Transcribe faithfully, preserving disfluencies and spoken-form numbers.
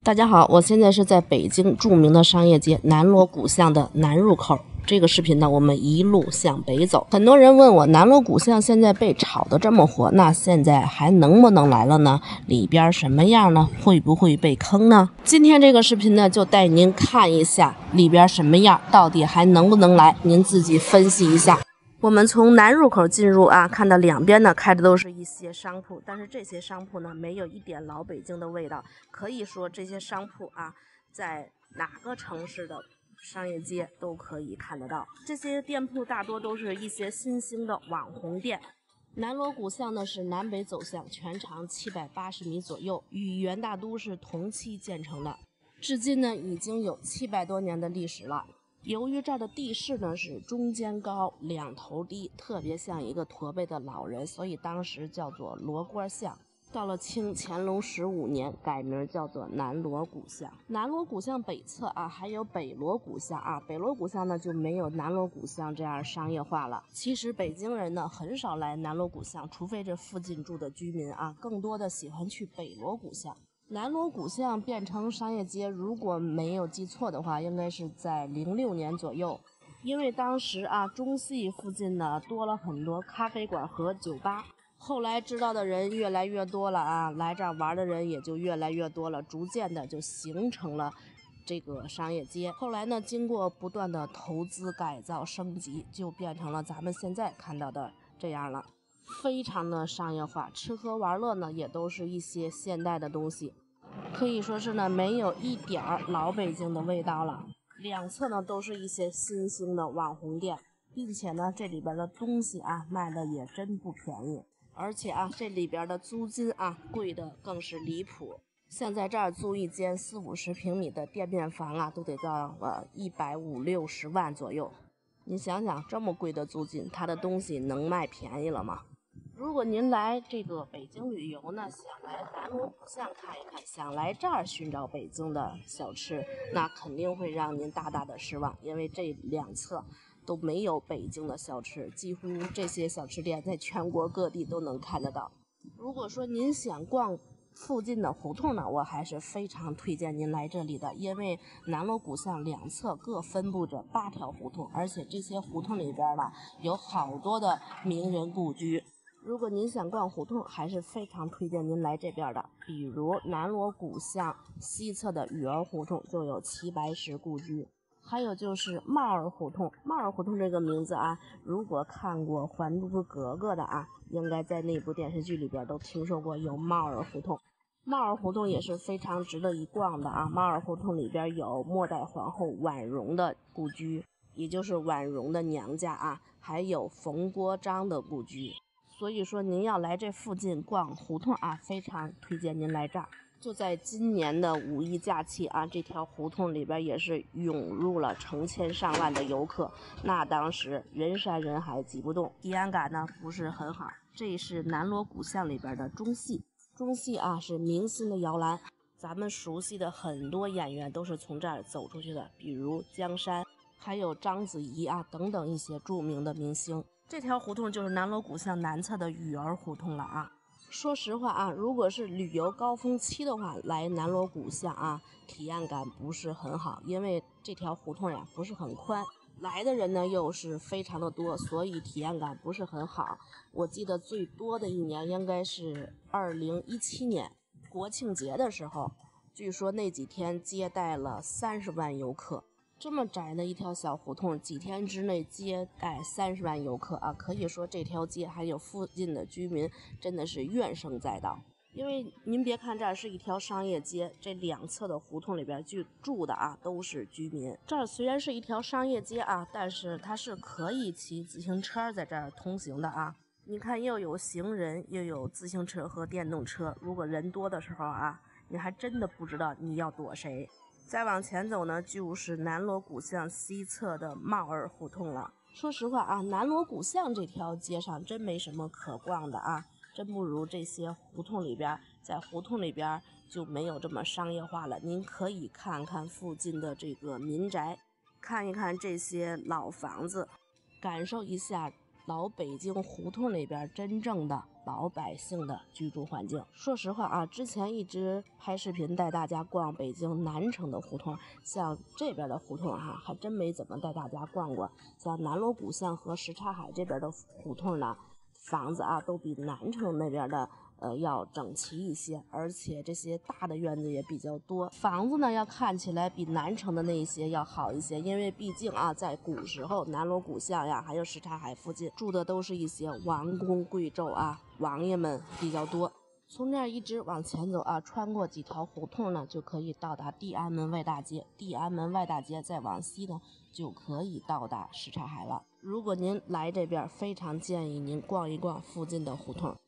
大家好，我现在是在北京著名的商业街南锣鼓巷的南入口。这个视频呢，我们一路向北走。很多人问我，南锣鼓巷现在被炒得这么火，那现在还能不能来了呢？里边什么样呢？会不会被坑呢？今天这个视频呢，就带您看一下里边什么样，到底还能不能来，您自己分析一下。我们从南入口进入啊，看到两边呢开的都是一些商铺，但是这些商铺呢没有一点老北京的味道。可以说这些商铺啊，在哪个城市的商业街都可以看得到。这些店铺大多都是一些新兴的网红店。南锣鼓巷呢是南北走向，全长七百八十米左右，与元大都是同期建成的，至今呢已经有七百多年的历史了。由于这儿的地势呢是中间高两头低，特别像一个驼背的老人，所以当时叫做罗锅巷。到了清乾隆十五年改名叫做南锣鼓巷。南锣鼓巷北侧啊还有北锣鼓巷啊，北锣鼓巷呢就没有南锣鼓巷这样商业化了。其实北京人呢很少来南锣鼓巷，除非这附近住的居民啊，更多的喜欢去北锣鼓巷。南锣鼓巷变成商业街，如果没有记错的话，应该是在零六年左右。因为当时啊，中戏附近呢多了很多咖啡馆和酒吧，后来知道的人越来越多了啊，来这儿玩的人也就越来越多了，逐渐的就形成了这个商业街。后来呢，经过不断的投资改造升级，就变成了咱们现在看到的这样了。非常的商业化，吃喝玩乐呢也都是一些现代的东西，可以说是呢没有一点儿老北京的味道了。两侧呢都是一些新兴的网红店，并且呢这里边的东西啊卖的也真不便宜，而且啊这里边的租金啊贵的更是离谱。像在这儿租一间四五十平米的店面房啊，都得到呃一百五六十万左右。你想想，这么贵的租金，它的东西能卖便宜了吗？如果您来这个北京旅游呢，想来南锣鼓巷看一看，想来这儿寻找北京的小吃，那肯定会让您大大的失望，因为这两侧都没有北京的小吃，几乎这些小吃店在全国各地都能看得到。如果说您想逛附近的胡同呢，我还是非常推荐您来这里的，因为南锣鼓巷两侧各分布着八条胡同，而且这些胡同里边呢有好多的名人故居。如果您想逛胡同，还是非常推荐您来这边的。比如南锣鼓巷西侧的雨儿胡同就有齐白石故居，还有就是帽儿胡同。帽儿胡同这个名字啊，如果看过《还珠格格》的啊，应该在那部电视剧里边都听说过有帽儿胡同。帽儿胡同也是非常值得一逛的啊。帽儿胡同里边有末代皇后婉容的故居，也就是婉容的娘家啊，还有冯国璋的故居。所以说您要来这附近逛胡同啊，非常推荐您来这儿。就在今年的五一假期啊，这条胡同里边也是涌入了成千上万的游客，那当时人山人海挤不动，体验感呢不是很好。这是南锣鼓巷里边的中戏，中戏啊是明星的摇篮，咱们熟悉的很多演员都是从这儿走出去的，比如江山，还有章子怡啊等等一些著名的明星。这条胡同就是南锣鼓巷南侧的雨儿胡同了啊。说实话啊，如果是旅游高峰期的话，来南锣鼓巷啊，体验感不是很好，因为这条胡同呀不是很宽，来的人呢又是非常的多，所以体验感不是很好。我记得最多的一年应该是二零一七年国庆节的时候，据说那几天接待了三十万游客。这么窄的一条小胡同，几天之内接待三十万游客啊！可以说这条街还有附近的居民真的是怨声载道。因为您别看这儿是一条商业街，这两侧的胡同里边居住的啊都是居民。这儿虽然是一条商业街啊，但是它是可以骑自行车在这儿通行的啊。你看，又有行人，又有自行车和电动车。如果人多的时候啊，你还真的不知道你要躲谁。再往前走呢，就是南锣鼓巷西侧的帽儿胡同了。说实话啊，南锣鼓巷这条街上真没什么可逛的啊，真不如这些胡同里边，在胡同里边就没有这么商业化了。您可以看看附近的这个民宅，看一看这些老房子，感受一下老北京胡同里边真正的老百姓的居住环境。说实话啊，之前一直拍视频带大家逛北京南城的胡同，像这边的胡同哈、啊，还真没怎么带大家逛过。像南锣鼓巷和什刹海这边的胡同呢，房子啊都比南城那边的呃要整齐一些，而且这些大的院子也比较多。房子呢要看起来比南城的那一些要好一些，因为毕竟啊在古时候南锣鼓巷呀还有什刹海附近住的都是一些王公贵胄啊，王爷们比较多。从这儿一直往前走啊，穿过几条胡同呢，就可以到达地安门外大街。地安门外大街再往西呢，就可以到达什刹海了。如果您来这边，非常建议您逛一逛附近的胡同。